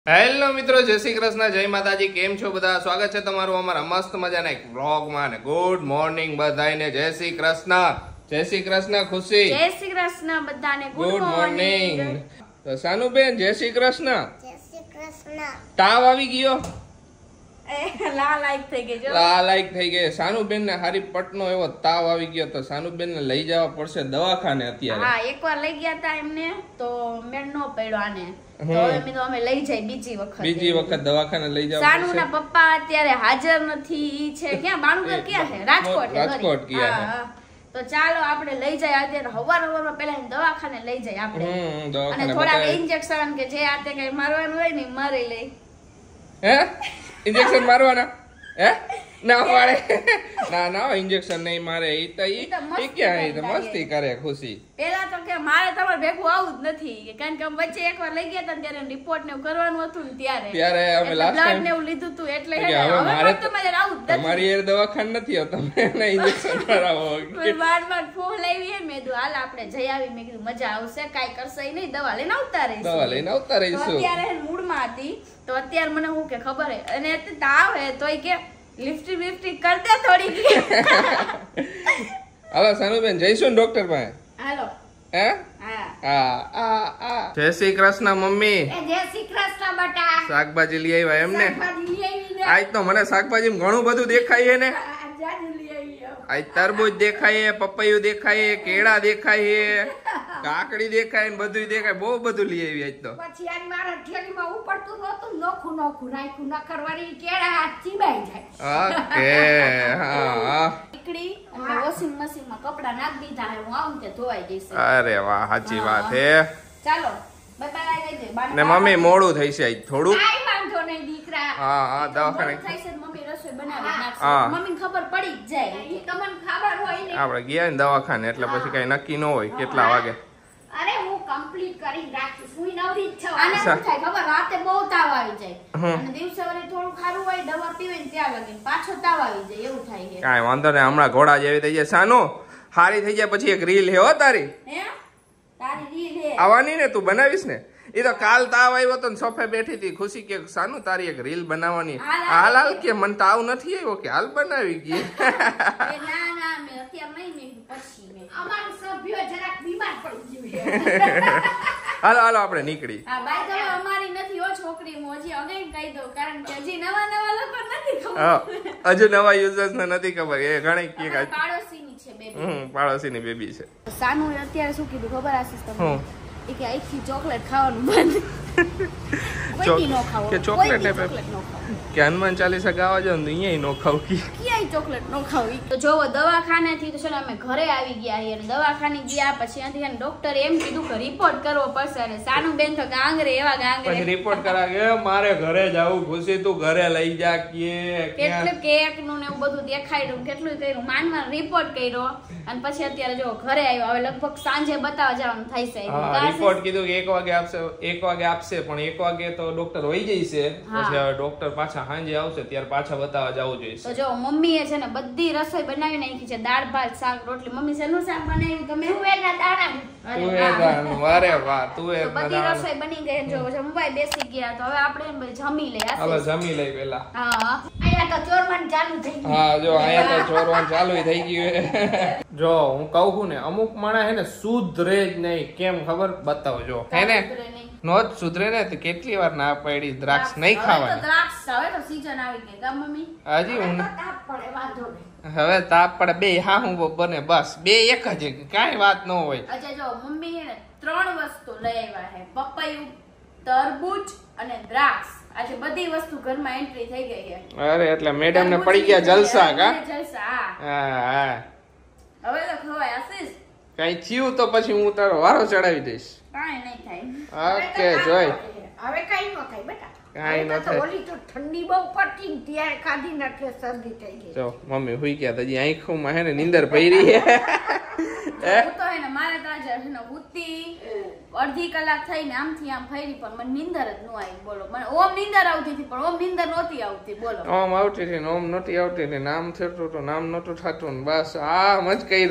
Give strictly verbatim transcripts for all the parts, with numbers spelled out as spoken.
Hello મિત્રો, જય શ્રી કૃષ્ણ, જય માતાજી. કેમ છો બધા? સ્વાગત છે તમારું અમારા મસ્ત મજાના એક વ્લોગમાં. ને ગુડ મોર્નિંગ બધાને. જય શ્રી કૃષ્ણ. જય શ્રી કૃષ્ણ ખુશી. જય શ્રી કૃષ્ણ બધાને. Good morning. તો સાનુબેન જય શ્રી કૃષ્ણ. જય શ્રી કૃષ્ણ. તાવ આવી ગયો? લા લાઈક થઈ ગઈ જો. લા લાઈક થઈ ગઈ. સાનુબેન ને હારી પટનો એવો તાવ આવી ગયો તો સાનુબેન ને લઈ જવા પડશે દવાખાને અત્યારે. હા, એકવાર લઈ ગયા હતા એમને તો મેળ નો પડ્યો આને. તો અમે તો અમે લઈ જાય બીજી વખત. બીજી વખત દવાખાને લઈ જવા સાનુ પડશે. ના પપ્પા અત્યારે હાજર નથી. ઈ છે ક્યાં? બાણુગર ક્યાં છે? રાજકોટ. રાજકોટ ગયા છે. તો ચાલો આપણે લઈ જાય અત્યારે હવાર હવારમાં પેલા દવાખાને લઈ જાય આપણે. હમ દવાખાને અને થોડા બતાવી. ઇન્જેક્શન કે જે આતે કઈ મારવાનું હોય ને મારી લઈ. હે ઇન્જેક્શન મારવાના? હે ના પાડે. ના ના ઇન્જેક્શન નહીં મારે. ઈ તો ઈ ઈ ક્યાં ઈ તો મસ્તી કરે ખુશી. પેલા તો કે મારે તમારે ભેગું આવું જ નથી, કારણ કે અમે વચ્ચે એકવાર લઈ ગયા હતા ને ત્યારે રિપોર્ટ ને એવું કરવાનું હતું ને ત્યારે ત્યારે અમે લાસ્ટ બ્લડ ટાઈમ ને એવું લીધું હતું એટલે કે હે ને, હવે હવે મારે પણ તમારે આવું જ નથી. તમારી એ દવાખાને નથી આવતા, તમે એને ઇન્જેક્શન કરાવો. કોઈ બાર બાર ફોન લાવી હે, મેં કીધું હાલ આપણે જઈ આવી. મેં કીધું મજા આવશે, કાઈ કરશે ઈ નહીં, દવા લઈને આવતા રહીશું. દવા લઈને આવતા તો રહીશું. અત્યારે હે ને મૂડમાં હતી તો અત્યારે મને હું કે ખબર હે અને અત્યારે તાવ હે તોય કે લિફ્ટી બિફ્ટી કરતે થોડી. હાલો સાનુબેન જઈશું ને ડોક્ટર પાસે. હાલો. હે હા. આ આ આ જય શ્રી કૃષ્ણ મમ્મી. એ જય શ્રી કૃષ્ણ બટા. શાકભાજી લઈ આવ્યા એમને? શાકભાજી લઈ આવી ને. આજ તો મને શાકભાજી ઘણું બધું દેખાય છે ને. આ જાજુ લઈ આવી આવો. આજ તરબૂચ દેખાય, પપૈયું દેખાય, કેળા દેખાય, કાકડી દેખાય ને બધું દેખાય. બહુ બધું લઈ આવી આજ તો. પછી આજ મારા થેલીમાં ઉપડતું નહોતું, નોખું નોખું રાખ્યું. ન કરવાની કેળા હાથ ચીબાઈ જાય. ઓકે હા હા. નીકળી અને વોશિંગ મશીન માં કપડા નાખી દીધા હે. હું આવું તે ધોવાઈ જશે. અરે વાહ, સાચી વાત હે. ચાલો બાય બાય કહી દે. બાને ને મમ્મી મોડું થઈ છે આજ થોડું. કાઈ વાંધો નહીં દીકરા. હા હા દવાખાને મોડું થાય છે ને મમ્મી રસોઈ બનાવી નાખશે. હા. મમ્મીને ખબર પડી જ જાય. ઈ તમને ખબર હોય ને. આપણે ગયા ને દવાખાને એટલે પછી કઈ નક્કી ન હોય કેટલા વાગે. અરે હું કમ્પ્લીટ કરી રાખી. સુઈ નવરી જ છું. આને અચ્છા. શું થાય ખબર? રાતે બહુ તાવ આવી જાય હમ. અને દિવસે વળી થોડું ખારું હોય, દવા પીવે ને ત્યાં લગી પાછો તાવ આવી જાય. એવું થાય છે. કાંઈ વાંધો નહીં, હમણાં ઘોડા જેવી થઈ જાય. સાનું હારી થઈ જાય પછી એક રીલ હે હો તારી હે તારી રીલ હે. આવવાની ને, તું બનાવીશ ને. એ તો કાલ તાવ આવ્યો તો ને સોફે બેઠી હતી ખુશી કે સાનું તારી એક રીલ બનાવવાની. હાલ, હાલ હાલ કે મને તાવ નથી આવ્યો કે હાલ બનાવી ગઈ. એ ના ના મેં અત્યારે નહીં મેં પછી મેં. અમારું સભ્ય જરાક બીમાર પડી ગયું છે. હાલો હાલો આપણે નીકળી. હા બાય ધ વે અમારી નથી હો છોકરી. હું હજી અગેન કહી દઉં કારણ કે હજી નવા નવા લોકો નથી ખબર. હા હજુ નવા યુઝર્સ ને નથી ખબર. એ ઘણી કે અમારી પાડોશીની છે બેબી. હમ પાડોશીની બેબી છે. સાનુ અત્યારે શું કીધું ખબર આશીષ તમને? હું એ કે આઈથી ચોકલેટ ખાવાનું બંધ. કોઈથી નો ખાવો. કે ચોકલેટ ને ચોકલેટ નો ખાવો. કે હનુમાન ચાલીસા ગાવા જાવ ને અહીંયા નો ખાવ કી. ક્યાંય ચોકલેટ નો ખાવી. તો જોવો દવાખાને થી તો છે ને અમે ઘરે આવી ગયા છીએ અને દવાખાને ગયા પછી ત્યાંથી ને ડોક્ટરે એમ કીધું કે રિપોર્ટ કરવો પડશે. અને સાનુ બેન તો ગાંગરે એવા ગાંગરે. પછી રિપોર્ટ કરાવે મારે ઘરે જાવું. ખુશી તું ઘરે લઈ જા કે કેટલું કેક નું ને એવું બધું દેખાડ્યું, કેટલું કર્યું, માંડમાં રિપોર્ટ કર્યો અને પછી અત્યારે જો ઘરે આવ્યો. હવે લગભગ સાંજે બતાવવા જવાનું થાય છે. હા રિપોર્ટ કીધું કે એક વાગે આપશે, એક વાગે આપશે પણ એક વાગે તો ડોક્ટર વહી જશે. પછી હવે ડોક્ટર પાછા સાંજે આવશે ત્યારે પાછા બતાવવા જવું તો જોઈએ. જો મમ્મીએ છે ને બધી રસોઈ બનાવી નાખી છે. દાળ ભાત શાક રોટલી. મમ્મી શેનું શાક બનાવ્યું તમે? તુવેરના દાણા. તું એ વારે વાહ તું એ તો બધી રસોઈ બની ગઈ. જો જમવાય બેસી ગયા તો હવે આપણે એમ બધી જમી લઈએ. હાલો જમી લઈ પેલા. હા અહીંયા તો ચોરવાનું ચાલુ થઈ ગયું. હા જો અહીંયા તો ચોરવાનું ચાલુ થઈ ગયું. જો હું કહું છું ને અમુક માણસ હે ને સુધરે જ નહીં. કેમ ખબર? બતાવજો હે ને. નો જ સુધરે ને તો કેટલી વાર ના પડી દ્રાક્ષ નહીં ખાવાની. દ્રાક્ષ હવે તો સીઝન આવી ગઈ કા મમ્મી? હજી હું તાપ પડે વાંધો નહીં. હવે તાપ પડે બે હા હું બને બસ બે એક જ કાંઈ વાત ન હોય. અચ્છા જો મમ્મી હે ને ત્રણ વસ્તુ લઈ આવ્યા છે. પપૈયું, તરબૂચ અને દ્રાક્ષ. આજે બધી વસ્તુ ઘરમાં એન્ટ્રી થઈ ગઈ છે. અરે એટલે મેડમ ને પડી ગયા જલસા કા. જલસા હા. હા હા હવે તો ખવાય આશીષ. કઈ થયું તો પછી હું તારો વારો ચડાવી દઈશ. કાંઈ નહીં થાય. ઓકે જોઈ હવે કઈ ન થાય બેટા. કાંઈ ન હવે તો થાય. ઓલી તો ઠંડી બહુ પડતી ને ત્યારે ખાધી ને એટલે શરદી થઈ ગઈ. જો મમ્મી હુઈ ગયા હજી આંખોમાં હે ને નીંદર પડી હે. હું તો હે ને મારે તો આજે હે ને ઉતી અડધી કલાક થઈને આમથી આમ ફરી પણ મને નીંદર જ ન આવી. બોલો મને ઓમ નીંદર આવતી હતી પણ ઓમ નીંદર નહોતી આવતી. બોલો ઓમ આવતી હતી ને ઓમ નહોતી આવતી ને નામ થતું તો નામ નહોતું થતું ને બસ આમ જ કર્યું.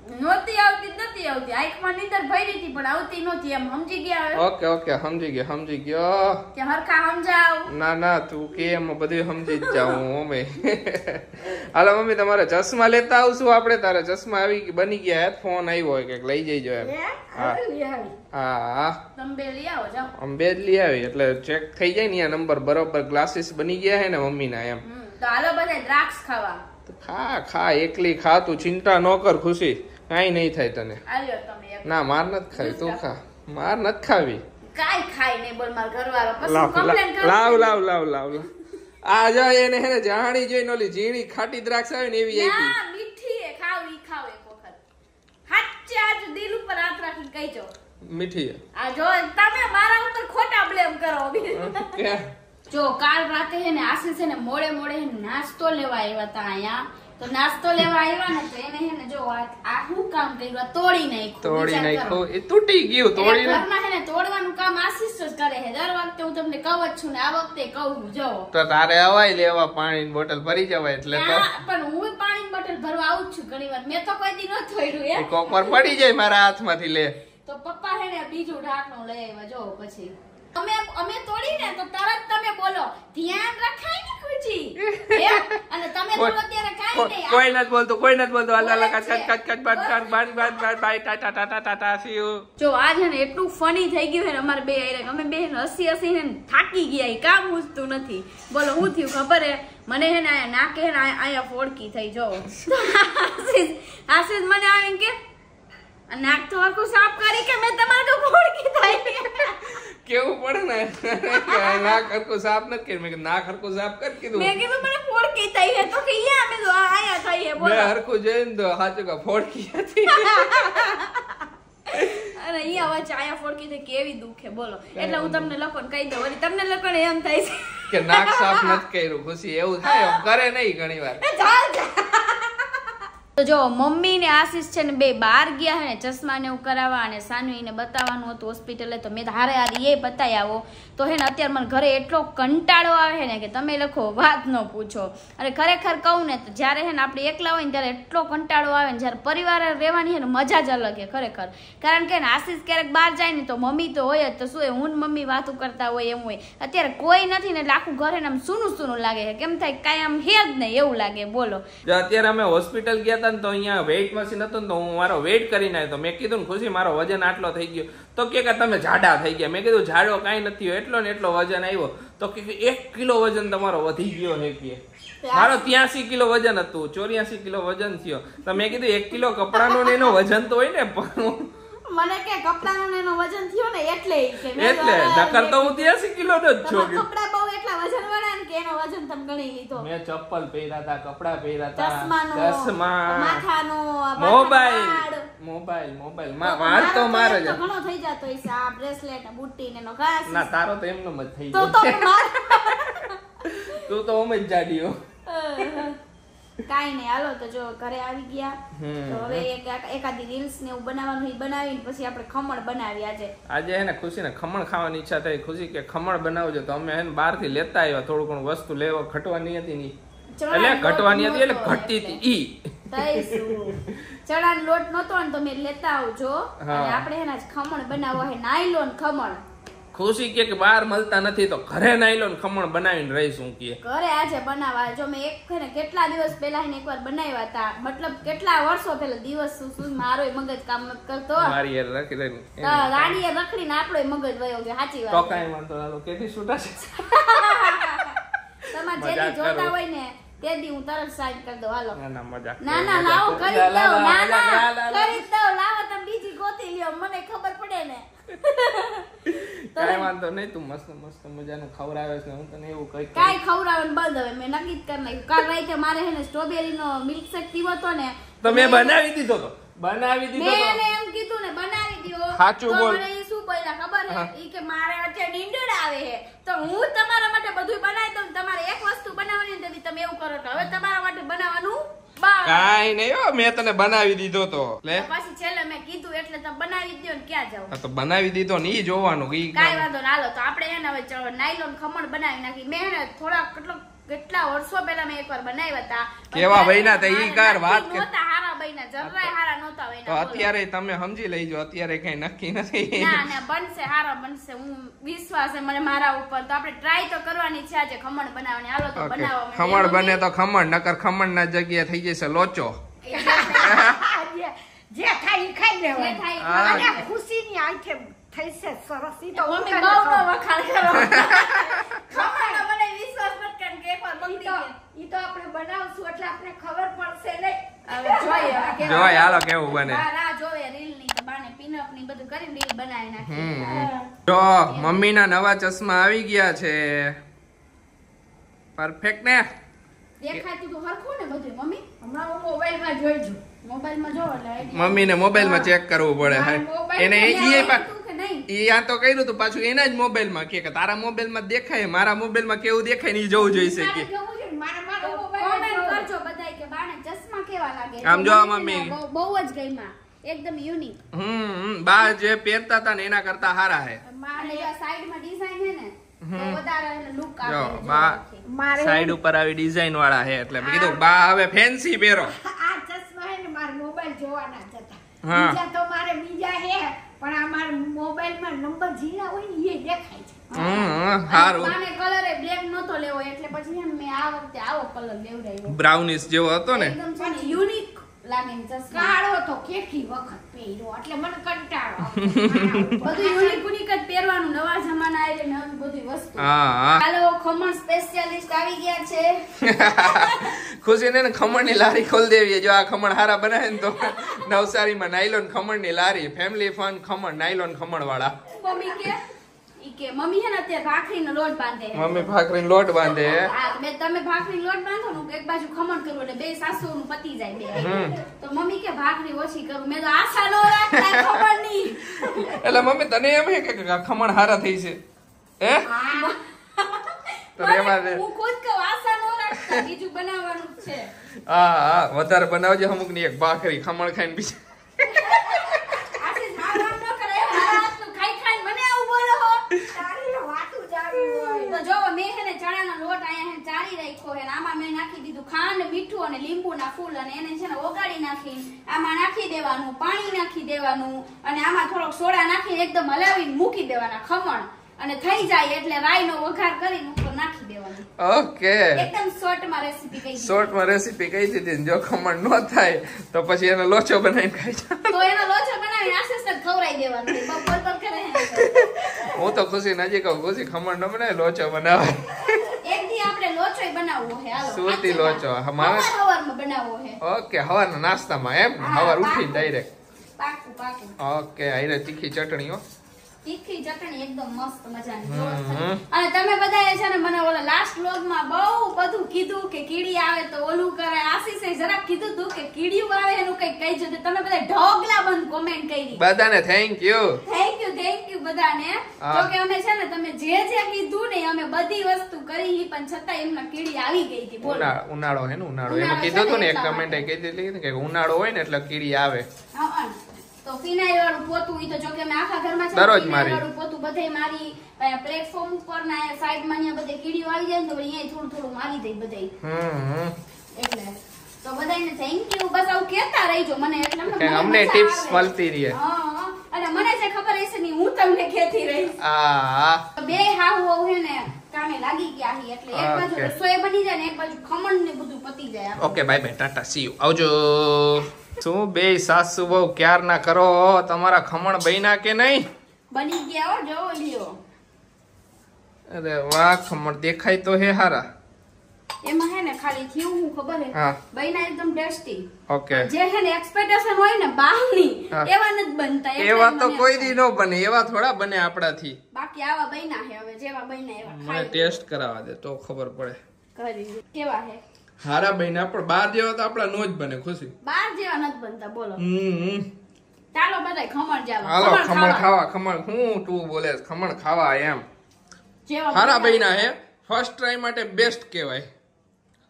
નહોતી આવતી નથી આવતી આંખમાં નીંદર ભરી હતી પણ આવતી નહોતી એમ સમજી ગયા હવે ઓકે ઓકે સમજી ગયો સમજી ગયો કે હરખા સમજાવ ના ના તું કે એમ બધું સમજી જ જાઉં મમ્મી હાલો મમ્મી તમારે ચશ્મા લેતા આવશું આપણે તારે ચશ્મા આવી બની ગયા હે ફોન આવ્યો હોય કે લઈ જઈજો એમ હા હા તમે બે લઈ આવો જાઓ અમે બે જ લઈ આવી એટલે ચેક થઈ જાય ને આ નંબર બરોબર ગ્લાસીસ બની ગયા હે ને મમ્મી ના એમ તો હાલો બધા દ્રાક્ષ ખાવા ખા ખા એકલી ખા તું ચિંતા ન કર ખુશી કાઈ નહીં થાય તને આલ્યો તમે એક ના માર નથી ખાવી તું ખા માર નથી ખાવી કાઈ ખાઈ નહીં બોલ માર ઘરવાળો પછી લાવ કમ્પ્લેન કરે લાવ લાવ લાવ લાવ લાવ આ જા એને હેને જાણી જોઈને ઓલી ઝીણી ખાટી દ્રાક્ષ આવે ને એવી આપી ના મીઠી એ ખાવ ઈ ખાવ એક વખત હાચે આજ દિલ ઉપર હાથ રાખીને કહીજો મીઠી આ જો તમે મારા ઉપર ખોટા બ્લેમ કરો કે જો કાલ રાતે હે ને આશીષ છે ને મોડે મોડે હે ને નાસ્તો લેવા આવ્યા હતા અહીંયા તો નાસ્તો લેવા આવ્યા ને તો એને હે ને જો આ આ શું કામ કર્યું આ તોડી નાખ્યું તોડી વિચાર કરો. નાખ્યો એ તૂટી ગયું તોડી એટલે ઘરમાં હે ને તોડવાનું કામ આશીષ જ કરે છે દર વખતે હું તમને કહું જ છું ને આ વખતે કહું છું જો તો તારે અવાય લેવા પાણીની બોટલ ભરી જવાય એટલે તો ના, પણ હું પાણીની બોટલ ભરવા આવું જ છું ઘણી વાર મેં તો કોઈ દી ન થોડ્યું એ હે કોપર પડી જાય મારા હાથમાંથી લે તો પપ્પા હે ને બીજું ઢાંકણું લઈ આવ્યા જો પછી અમે અમે તોડી ને તો તરત તમે બોલો ધ્યાન રખાય ને ખુજી એમ? અને તમે બોલો ત્યારે કાઈ નહીં કોઈ નથી બોલતો કોઈ નથી બોલતો અલ્લા અલ્લા કચ કચ કચ બાદ બાદ બાદ બાદ બાદ bye tata tata tata see you જો આજ હે ને એટલું ફની થઈ ગયું હે ને અમારે બે આયરે અમે બે હસી હસી ને થાકી ગયા ઈ કામ મૂજતું નથી બોલો હું થયું ખબર હે મને હે ને આયા નાકે હે ને આયા આયા ફોડકી થઈ જો આશીષ આશીષ મને આવીને કે આ નાક તો આખું સાફ કરી કે મેં તમારું ફોડકી થઈ કેવું પડે ને કે ના ખરકો સાફ નથી કરી મેં કીધું ના ખરકો સાફ કર કીધું મેં કીધું મને ફોડકી થઈ હે તો કે યા મેં તો આયા થઈ હે મેં બોલો હરખું જોઈને તો સાચું કા ફોડકી હતી અરે અહીંયા વચ્ચે આયા ફોડકી થઈ કેવી દુખે બોલો એટલે હું તમને લખો ને કહી દઉં વળી તમને લખો ને એમ થાય છે કે નાક સાફ નથી કર્યું ખુશી એવું થાય એમ કરે નહીં ઘણી વાર એ ચાલ ચાલ. તો જો મમ્મી ને આશીષ છે ને બે બહાર ગયા હે ચશ્મા ને એવું કરાવવા અને સાનવીને બતાવવાનું હતું હોસ્પિટલે તો મેં હારે હારે એ બતાવી આવો તો હે ને અત્યારે મને ઘરે એટલો કંટાળો આવે ને કે તમે લખો વાત ન પૂછો અને ખરેખર કહું ને તો જ્યારે હે ને આપણે એકલા હોય ને ત્યારે એટલો કંટાળો આવે ને જ્યારે પરિવાર રહેવાની હે ને મજા જ અલગ છે ખરેખર કારણ કે ને આશીષ ક્યારેક બહાર જાય ને તો મમ્મી તો હોય જ તો શું હું ને મમ્મી વાતો કરતા હોય એમ હોય અત્યારે કોઈ નથી ને એટલે આખું ઘરે ને આમ સૂનું સૂનું લાગે છે કેમ થાય કાંઈ આમ હે જ નહીં એવું લાગે બોલો જો અત્યારે અમે હોસ્પિટલ ગયા હતા ને તો અહીંયા વેઇટ મશીન હતું ને તો હું મારો વેઇટ કરીને આવ્યો તો મેં કીધું ને ખુશી મારો વજન આટલો થઈ ગયો તો કે કે તમે જાડા થઈ ગયા મેં કીધું જાડો કાંઈ નથી એટલો ને એટલો વજન આવ્યો તો કે એક કિલો વજન તમારો વધી ગયો છે કે મારો ત્યાસી કિલો વજન હતું ચોર્યાસી કિલો વજન થયો તો મેં કીધું એક કિલો કપડાનો ને એનો વજન તો હોય ને પણ મને કે કપડાનું એનો વજન થયો ને એટલે કે એટલે નકર તો હું ત્યાસી કિલો નો જ છું કપડા બહુ એટલા વજન વાળા ને કે એનો વજન તમે ગણી લીધો મેં ચપ્પલ પહેર્યા હતા કપડા પહેર્યા હતા ચશ્માનો ચશ્મા માથાનો મોબાઈલ મોબાઈલ મોબાઈલ વાળ તો મારે જ ઘણો થઈ જતો હશે આ બ્રેસલેટ ને બુટ્ટી ને એનો ઘાસ ના તારો તો એમનો જ થઈ તો ગયો તો તું તો ઓમ જ જાડીયો કાઈ નહીં હાલો તો જો ઘરે આવી ગયા તો હવે એક એકાદી રીલ્સ ને એવું બનાવવાનું ઈ બનાવીને પછી આપણે ખમણ બનાવી આજે આજે હે ને ખુશી ને ખમણ ખાવાની ઈચ્છા થઈ ખુશી કે ખમણ બનાવજો તો અમે હે ને બહાર થી લેતા આવ્યા થોડું ઘણું વસ્તુ લેવા ઘટવાની હતી ની એટલે ઘટવાની હતી એટલે ઘટતી હતી ઈ ચણાનો લોટ નતો ને તો મેં લેતા આવજો અને આપણે એના ખમણ બનાવવા હે નાયલોન ખમણ ખુશી કે બહાર મળતા નથી તો ઘરે નાયલોન ખમણ બનાવીને રહીશું કે ઘરે આજે બનાવવા જો મેં એક ને કેટલા દિવસ પહેલા એને એકવાર બનાવ્યા હતા મતલબ કેટલા વર્ષો પહેલા દિવસ સુધી મારો મગજ કામ ન કરતો મારી યાર રાખી દે રાણીએ રખડીને આપણો મગજ વયો ગયો સાચી વાત તો કાઈ વાંધો હાલો કેથી છૂટા છે તમારે જેની જોતા હોય ને તે દી હું તરત સાઈડ કરી દઉં હાલો ના ના મજાક ના ના લાવો કરી દઉં ના ના કરી દઉં લાવો તમે બીજી ગોતી લ્યો મને ખબર પડે ને કાઈ વાંધો નહીં તું મસ્ત મસ્ત મજાનું ખવડાવે છે હું તને એવું કઈ કાઈ ખવડાવવાનું બંધ હવે મેં નક્કી જ કરી નાખ્યું કાલ રાતે મારે હે ને સ્ટ્રોબેરી નો મિલ્ક શેક પીવો તો ને તો મેં બનાવી દીધો તો બનાવી દીધો મેં તો એને એમ કીધું ને બનાવી દ્યો સાચું તો બોલ. મને ઈ શું બોલ્યા ખબર હે ઈ કે મારે અત્યારે નીંદર આવે હે તો હું તમારા માટે બધું બનાવી દઉં તમારે એક વસ્તુ બનાવવાની ને તમે એવું કરો તો હવે તમારા માટે બનાવવાનું બસ કાઈ નહીં હો મેં તને બનાવી દીધો તો લે પછી છેલ્લે મેં કીધું એટલે તમે બનાવી દ્યો ને ક્યાં જાવ આ તો બનાવી દીધો ને ઈ જોવાનું ઈ કાઈ વાંધો ના હાલો તો આપણે એને હવે નાયલોન ખમણ બનાવી નાખી મેં એને થોડા કેટલો કેટલા વર્ષો પહેલા મેં એકવાર બનાવ્યા હતા. કેવા બન્યા તા ઈ કાર વાત કર. નહોતા હારા બન્યા, જરાય હારા નહોતા બન્યા. તો અત્યારે તમે સમજી લેજો, અત્યારે કઈ નક્કી નથી. ના ના બનશે, હારા બનશે, હું વિશ્વાસ છે મને મારા ઉપર. તો આપણે ટ્રાય તો કરવાની છે આજે ખમણ બનાવવાની. હાલો તો બનાવવા. ખમણ બને તો ખમણ, નકર ખમણ ના જગ્યાએ થઈ જશે લોચો. જે થાય ઈ ખાઈ જે લેવાનું. થાય અને ખુશીની આંખે થઈ છે સરસ. ઈ તો મમ્મી ઉઠાડે બહુ તો. નો વખાણ કરો. ખમણનો મને વિશ્વાસ મત કર કે એકવાર ઈ બગડી તો ગયું. ઈ તો આપણે બનાવશું એટલે આપણે ખબર પડશે નહીં. હવે જોઈએ હવે કેવું. જોય હાલો કેવું બને. બા રાહ જોવે રીલ ની, તો બાને પિનઅપ ની બધું કરીને રીલ બનાવી નાખી. હમ. જો મમ્મી ના નવા ચશ્મા આવી ગયા છે. પરફેક્ટ ને? દેખાતું તો હરખું ને બધું. મમ્મી હમણાં હું મોબાઈલમાં જોઈજો. મોબાઈલમાં જો એટલે idea. મમ્મી ને મોબાઈલ માં ચેક કરવું પડે. મારા હાય. મોબાઈલ એને તમે ઈ આ કીધું કે નહીં? ઈ આ તો કર્યું તું, પાછું એના જ મોબાઈલ માં કે તારા મોબાઈલ માં દેખાય, મારા મોબાઈલ માં કેવું દેખાય ને ઈ જોવું જોઈશે મારે કે. જોવું છે. મારે મારો તો મોબાઈલ comment જોવો. કરજો બધાય કે બાને ચશ્મા કેવા લાગે. આમ જો આ મમ્મી. બહુ- બહુ જ ગમ્યા. એકદમ યુનિક. હમ હમ. બા જે પહેરતા હતા ને એના કરતા સારા હે. અને જો સાઈડમાં ડિઝાઇન છે ને તો વધારે એને લુક જો, આપે. બા- મારે સાઈડ ઉપર આવી ડિઝાઇન વાળા હે એટલે મેં કીધું બા હવે ફેન્સી પહેરો. આ ચશ્મા હે ને મારા મોબાઈલ જોવાના જ હતા. હા. બીજા તો મારે બીજા હે પણ આ મારા મોબાઈલમાં નંબર ઝીણા હોય ને એ દેખાય છે. હમ સારું. બાને કલર એ બ્લેક નતો લેવો એટલે પછી એમ મેં આ વખતે આવો કલર લેવડાવ્યો. બ્રાઉનિશ જેવો હતો ને. એકદમ છે ને યુનિક લાગે ને ચશ્મા. કાળો તો કેટલી વખત પહેર્યો એટલે મને કંટાળો આવતો. બધું યુનિક યુનિક જ પહેરવાનું. નવા જમાના એટલે નવી બધી વસ્તુ. હા હા. હાલો ખમણ સ્પેશિયાલિસ્ટ આવી ગયા છે. ખુશી ને ખમણ ની લારી ખોલી દેવી. જો આ ખમણ હારા બનાવે ને તો નવસારીમાં નાયલોન ખમણ ની લારી, ફેમિલી ફન ખમણ, નાયલોન ખમણ વાળા. મમ્મી કે ઈ કે મમ્મી છે ને અત્યારે ભાખરીનો લોટ બાંધે છે. મમ્મી ભાખરીનો લોટ બાંધે. હા, બે તમે ભાખરી લોટ બાંધો ને એક બાજુ ખમણ કરવું એટલે બે સાસુનું પતી જાય બે. હમ. તો મમ્મી કે ભાખરી ઓછી કરું. મેં તો આશા નો રાખતા ખમણની. એટલે મમ્મી તને એમ હે કે ખમણ હારા થઈ છે હે? તો રેવા દે. હું ખુદ કહું આશા નો રાખતા, બીજું બનાવવાનું જ છે. હા હા વધારે બનાવજે. અમુક ની એક ભાખરી ખમણ ખાઈને બીજી. આશીષ આમ આમ ન કરે. મારા હાથનું ખાઈ ખાઈને મને આવું બોલો હો. તારી તો વાતું જ આવી હોય. તો જો મેં છે ને ચણાનો લોટ અહીંયા હે ચારી રાખ્યો છે. આમાં મેં નાખી દીધું ખાંડ, મીઠું અને લીંબુના ફૂલ અને એને છે ને ઓગાળી નાખીને આમાં નાખી દેવાનું, પાણી નાખી દેવાનું અને આમાં થોડોક સોડા નાખીને એકદમ હલાવીને મૂકી દેવાના ખમણ. અને થઈ જાય એટલે રાઈનો વઘાર કરીને ઉપર નાખી દેવાનું. ઓકે. એકદમ શોર્ટમાં રેસીપી કહી દીધી. શોર્ટમાં રેસીપી કહી દીધી ને જો ખમણ ન થાય તો પછી એનો લોચો બનાવીને ખાઈ જાય. તો એનો લોચો બનાવીને આશીષને ખવડાવી દેવાનું. બપોર પર કરે હે. હું તો ખુશી નજીક કહું, ખુશી ખમણ ન બનાવે લોચો બનાવે. એક દી આપણે લોચોય બનાવવો છે. હાલો સુરતી લોચો. હવાર હવારમાં બનાવવો છે. ઓકે હવારના નાસ્તામાં એમ હા, હવાર ઉઠીને પાકું. ડાયરેક્ટ. પાકું પાકું. ઓકે આઈને તીખી ચટણીઓ. તીખી ચટણી એકદમ મસ્ત મજાની. હમ. અને તમે બધાએ છે ને મને ઓલા લાસ્ટ વ્લોગ માં બહુ બધું કીધું કે કીડી આવે તો ઓલું કરે. આશીષે જરાક કીધું તું કે કીડીયું આવે એનું કઈક કહી જતું. તમે બધા ઢોગલા બંધ કોમેન્ટ કરી. બધાને thank you. Thank you thank you બધાને. હા. જો કે અમે છે ને તમે જે જે કીધું ને અમે બધી વસ્તુ કરી પણ છતાં એમના કીડી આવી ગઈ હતી. બોલો. ઉનાળો ઉનાળો હે ને ઉનાળો ઉનાળો એમાં છે કીધું હતું ને ને એક એટલા કમેન્ટ માટે. કહી દીધી કે ઉનાળો હોય ને એટલે કીડી આવે. હા, હા. તો ફિનાઇલ વાળું પોતું ઈ તો જો કે અમે આખા ઘરમાં છે ને દરરોજ ફિનાઇલ મારી. વાળું પોતું બધે મારી પ્લેટફોર્મ ઉપર ના સાઈડમાં ને બધે કીડીઓ આવી જાય ને તો અહીંયા થોડું થોડું મારી દઈ બધે. હમ એટલે તો બધાને થેન્ક યુ. બસ આવું કહેતા રહીજો મને એટલે અમને કે મને અમને મજા ટિપ્સ આવે. મળતી રહે. હા, અને મને જે ખબર હશે ને હું તમને કહેતી રહીશ. આ બે હાહુ વહુ હે ને કામે લાગી ગયા હી એટલે એક બાજુ Okay. રસોઈ બની જાય ને એક બાજુ ખમણ ને બધું પતી જાય. Okay bye bye tata see you આવજો. શું બે સાસુ બહુ ક્યાર ના કરો તમારા ખમણ બન્યા કે નહીં? બની ગયા હો. જો લ્યો અરે વાહ ખમણ દેખાય તો હે હારા. એમાં હે ને ખાલી થયું હું ખબર હે હા. બન્યા એકદમ ટેસ્ટી. ઓકે જે હે ને એક્સપેક્ટેશન હોય ને બહારની હા. એવા નથી બનતા. એટલે એવા તો મને કોઈ દી ન બને. એવા થોડા બને આપણાથી. બાકી આવા બન્યા હે. હવે જેવા બન્યા એવા મને ખાઈ ટેસ્ટ કરાવવા દે તો ખબર પડે. કરી કેવા હે. હારા બન્યા પણ બાર જેવા તો આપડા નો જ બને ખુશી. બાર જેવા નથી બનતા. બોલો હમ ચાલો બધાય ખમણ જાવા. હાલો ખમણ ખાવા. ખમણ હું તું બોલે છે? ખમણ ખાવા એમ જેવા હારા બન્યા. બન્યા હે. ફર્સ્ટ ટ્રાય માટે બેસ્ટ કહેવાય.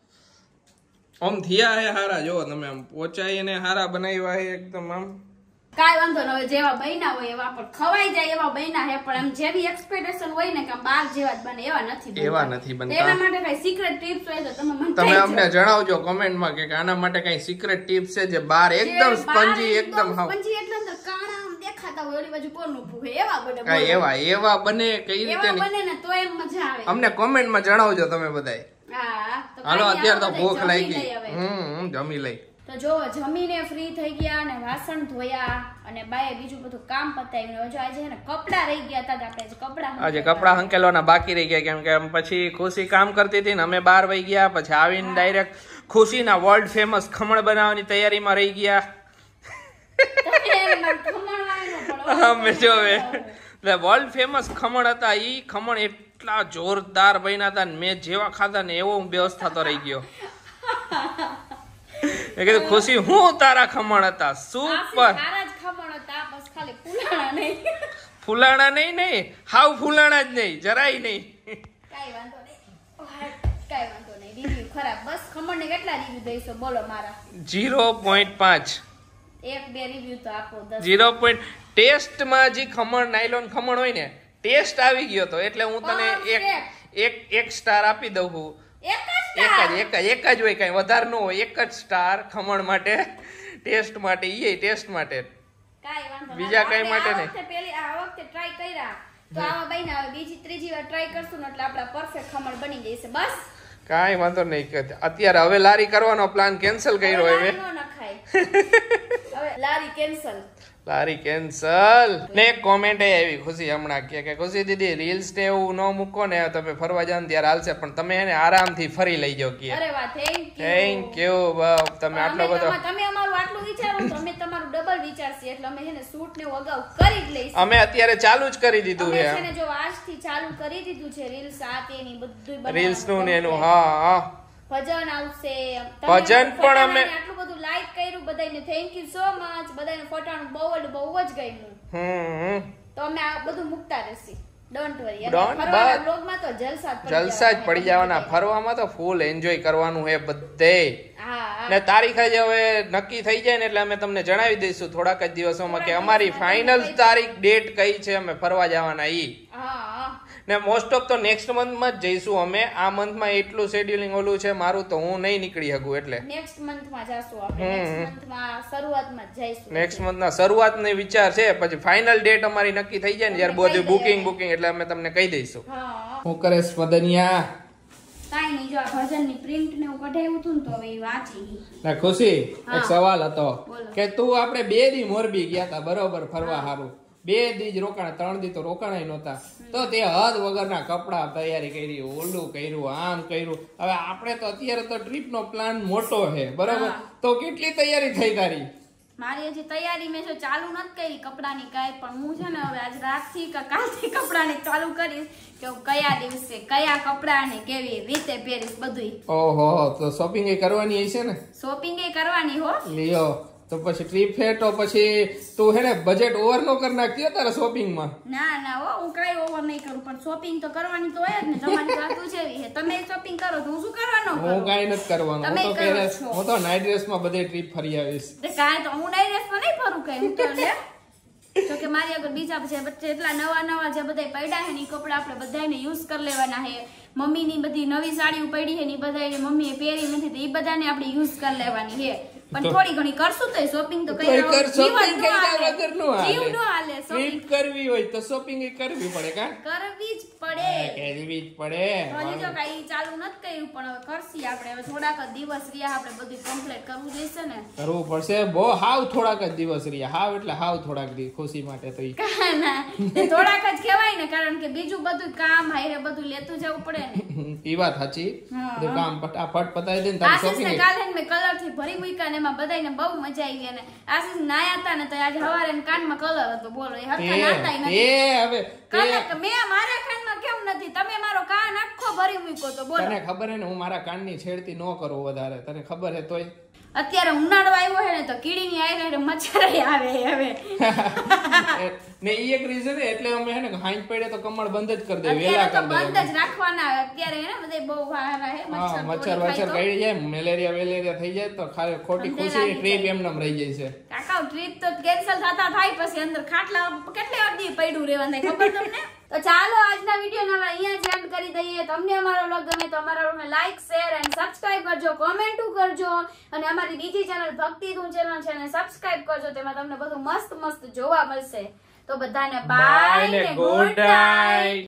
આમ થયા હે હારા. જો તમે આમ પોચાઈ અને હારા બનાવ્યા હે એકદમ આમ કાંઈ વાંધો ન હોય, જેવા બન્યા હોય એવા પણ ખવાઈ જાય એવા બન્યા હે, પણ આમ જેવી એક્સપેક્ટેશન હોય ને કે આમ બાર જેવા જ બને એવા નથી બનતા. એવા નથી બનતા. એના માટે કઈ સિક્રેટ ટિપ્સ હોય તો તમે મને તમે કહેજો. અમને જણાવજો કોમેન્ટમાં કે આના માટે કઈ સિક્રેટ ટિપ્સ છે જે બાર એકદમ જે બહાર સ્પંજી એકદમ હાવ સ્પંજી એટલે અંદર કાણા આમ દેખાતા હોય ઓલી બાજુ કોનું ભૂખે એવા બને. કાંઈ એવા એવા બને કઈ રીતે એવા નહીં. બને ને તો એમ મજા આવે. અમને કોમેન્ટમાં જણાવજો તમે બધાય. હા તો હાલો કાંઈ અત્યારે તો આપણે ભૂખ જમી લાગી. લઈએ હવે. હમ જમી લઈ. તો જો જમીને ફ્રી થઈ ગયા અને વાસણ ધોયા અને બાએ બીજું બધું કામ પતાવ્યું. જો આજે છે ને કપડા રહી ગયા હતા, આપણે આજે કપડા આજે કપડા હંકેલવાના બાકી રહી ગયા કેમ કે પછી ખુશી કામ કરતી હતી ને અમે બહાર વહી ગયા. પછી આવીને ડાયરેક્ટ ખુશીના વર્લ્ડ ફેમસ ખમણ બનાવવાની તૈયારીમાં રહી ગયા. અમે જો એટલે વર્લ્ડ ફેમસ ખમણ હતા. ઈ ખમણ એટલા જોરદાર બન્યા હતા ને મેં જેવા ખાધા ને એવો હું બેહોશ થતો રહી ગયો. મેં કીધું ખુશી હું તારા ખમણ હતા સુપર. ફૂલાણા નહીં નહીં હાવ ફૂલાણા જ નહીં જરાય નહીં. કાઈ વાંધો નહીં, કાઈ વાંધો નહીં. રિવ્યુ ખરાબ. બસ ખમણ ને કેટલા રિવ્યુ દઈશો બોલો મારા? ઝીરો પોઈન્ટ પાંચ. એક બે રિવ્યુ તો આપો. દસ ઝીરો પોઈન્ટ ટેસ્ટમાં જે ખમણ નાયલોન ખમણ હોય ને ટેસ્ટ આવી ગયો તો એટલે હું તને એક એક એક સ્ટાર આપી દઉં છું. એક જ એક જ એક જ એક જ હોય કઈ વધારે ન હોય. એક જ સ્ટાર ખમણ માટે ટેસ્ટ માટે ઈ ટેસ્ટ માટે. કાઈ વાંધો નહીં. બીજા કઈ માટે આ નહીં. વખતે પેલી આ વખતે ટ્રાય કર્યા તો આવા બન્યા હવે બીજી ત્રીજી વાર ટ્રાય કરશું ને એટલે આપડા પરફેક્ટ ખમણ બની જશે. બસ કાંઈ વાંધો નહીં. અત્યારે હવે લારી કરવાનો પ્લાન કેન્સલ કર્યો હવે. લારી ન નખાય. હવે લારી કેન્સલ. લારી કેન્સલ. ને એક કોમેન્ટ આવી ખુશી હમણાં કે કે ખુશી દીદી રીલ્સ ને એવું ન મૂકો ને તમે ફરવા જાવ ને ત્યારે હાલશે પણ તમે એને આરામથી ફરી લઈ જાવ કે. અરે વાહ, થેન્ક યુ. થેન્ક યુ બાપ તમે આટલો બધો. તમે અમારું આટલું વિચારો તો અમે તમારું ડબલ વિચારશી એટલે અમે એને શૂટ ને અગાઉ કરી જ લઈશું. અમે અત્યારે ચાલુ જ કરી દીધું અમે છે છે ને જો આજથી ચાલુ કરી દીધું છે રીલ્સ આ તેની બધું રીલ્સ નું ને એનું. હા હા ભજન આવશે. તમે ભજન પણ અમે આટલું બધું લાઈક કર્યું બધાને થેન્ક યુ સો મચ. બધાને ફોટાનું બહુ જ બહુ જ ગમ્યું. હમ તો અમે આ બધું મૂકતા રહેશી. Don't worry. Don't ફરવાના બ્લોગમાં તો જલસા જ પડી જલસા જ પડી જવાના. જવાના. ફરવામાં તો ફૂલ એન્જોય કરવાનું છે બધે. હા હા. ને તારીખ જ હવે નક્કી થઈ જાય ને એટલે અમે તમને જણાવી દઈશું થોડાક જ દિવસોમાં કે અમારી ફાઇનલ તારીખ ડેટ કઈ છે અમે ફરવા જવાના ઈ. હા હા. ને મોસ્ટ ઓફ તો નેક્સ્ટ મંથમાં જ જઈશું અમે. આ મંથમાં એટલું શેડ્યુલિંગ ઓલું છે મારું તો હું નહીં નીકળી શકું એટલે નેક્સ્ટ મંથમાં જાશું આપણે. નેક્સ્ટ મંથમાં શરૂઆતમાં જ જઈશું. નેક્સ્ટ મંથના શરૂઆતનો વિચાર છે. પછી ફાઇનલ ડેટ અમારી નક્કી થઈ જાય ને જ્યારે બધું બુકિંગ બુકિંગ એટલે અમે તમને કહી દઈશું. હા. હું કરે સ્પદનિયા કાઈ નહીં. જો આ ભજનની પ્રિન્ટ ને હું કઢાવ્યું હતું ને તો હવે ઈ વાંચી. ના ખુશી એક સવાલ હતો બોલો. કે તું આપણે બે દી મોરબી ગયા તા બરોબર ફરવા હારું. બે દી જ રોકાણા ત્રણ દી તો રોકાણા નહોતા તો તે હદ વગરના કપડા તૈયારી કરી ઓલું કર્યું આમ કર્યું. હવે આપણે તો અત્યારે તો ટ્રીપ નો પ્લાન મોટો છે બરોબર તો કેટલી તૈયારી થઈ તારી? મારી હજી તૈયારી મેં જો ચાલુ નથી કરી કપડાની કાંઈ પણ હું છે ને હવે આજ રાતથી કે કાલથી કપડાની ચાલુ કરીશ કે હું કયા દિવસે કયા કપડા ને કેવી રીતે પહેરીશ બધું. ઓહો તો શોપિંગ કરવાની હશે ને? શોપિંગ એ કરવાની હો. લ્યો તો પછી ટ્રીપ હે તો પછી તું હે ને બજેટ ઓવર નો કરી નાખતી તારા શોપિંગ માં? ના ના હો હું કઈ ઓવર નહીં કરું પણ શોપિંગ તો કરવાની તો હોય જ ને. તમારી વાત જેવી છે તમે શોપિંગ કરો તો હું શું કરવાનો? હું કાઈ નથી કરવાનું. હું તો પહેરે હું તો નાઈટ ડ્રેસ માં બધે ટ્રીપ ફરી આવીશ. કાંઈ તો હું નાઈટ ડ્રેસ માં નહીં ફરું કઈ. હું તો લે જો કે મારી આગળ બીજા છે જેટલા નવા નવા જે બધા પડ્યા છે ને એ કપડા આપણે બધાને યુઝ કરી લેવાના છે. મમ્મીની બધી નવી સાડીઓ પડી છે ને એ બધાને મમ્મીએ પહેરી નથી તો એ બધાને આપણે યુઝ કરી લેવાની છે. પણ થોડી ઘણી કરશું તો શોપિંગ તો કઈ શોપિંગ કર્યા વગર નો જીવ નો હાલે. હાલે. ટ્રીપ કરવી હોય તો શોપિંગ કરવી પડે કા? કરવી જ પડે. કરવી જ પડે. હજી જો કઈ ચાલુ નથી કર્યું પણ હવે કરશી આપણે. હવે થોડાક જ દિવસ રહ્યા આપણે બધું કમ્પ્લીટ કરવું જોઈશે ને. કરવું પડશે. બહુ હાવ થોડાક જ દિવસ રહ્યા. હાવ એટલે હાવ થોડાક દિવસ ખુશી માટે તો ઈ ના થોડાક જ કહેવાય ને કારણ કે બીજું બધું કામ હારે બધું લેતું જવું પડે ને. ઈ વાત સાચી. બધું કામ ફટાફટ પતાવી દે ને તારી આશીષ શોપિંગ. ને કાલે મેં કલર થી ભરી મૂક્યા ને એમાં બધાને બહુ મજા આવી અને આશીષ નાયા હતા ને તો આજે હવારે કાનમાં કલર હતો. બોલો એ હરખા નાતાય નથી. એ હવે કલર મેં મારા કાનમાં કેમ નથી? તમે મારો કાન આખો ભરી મૂક્યો તો બોલો. તને ખબર હે ને હું મારા કાનની છેડતી ન કરું વધારે. તને ખબર હે તોય અત્યારે ઉનાળો આવ્યો છે ને તો કીડીની આયરે મચ્છર આવે હવે ને ઈ એક રીઝન એટલે અમે હે ને હાઈન પડે તો કમળ બંધ જ કરી દે વેલા અત્યારે તો કરી દે બંધ જ રાખવાના અત્યારે હે ને બધે બહુ વારા હે હા મચ્છર મચ્છર વચ્છર કાઢી જાય મેલેરિયા વેલેરિયા થઈ જાય તો ખાલી ખોટી ખુશી ટ્રીપ એમનેમ રહી જાય છે કાકા ટ્રીપ તો કેન્સલ થતા થાય પછી અંદર ખાટલા કેટલી અડધી પડ્યું રહેવાનું થાય ખબર તમને તો ચાલો આજના વિડીયો ને અહીંયા જ એન્ડ કરી દઈએ તમને અમારો વ્લોગ ગમે તો અમારા વ્લોગને લાઈક શેર એન્ડ સબસ્ક્રાઇબ કરજો કોમેન્ટ કરજો અને અમારી બીજી ચેનલ ભક્તિ ધૂન ચેનલ છે એને સબસ્ક્રાઇબ કરજો તેમાં તમને બધું મસ્ત મસ્ત જોવા મળશે તો બધાને બાય ને ગુડ નાઈટ.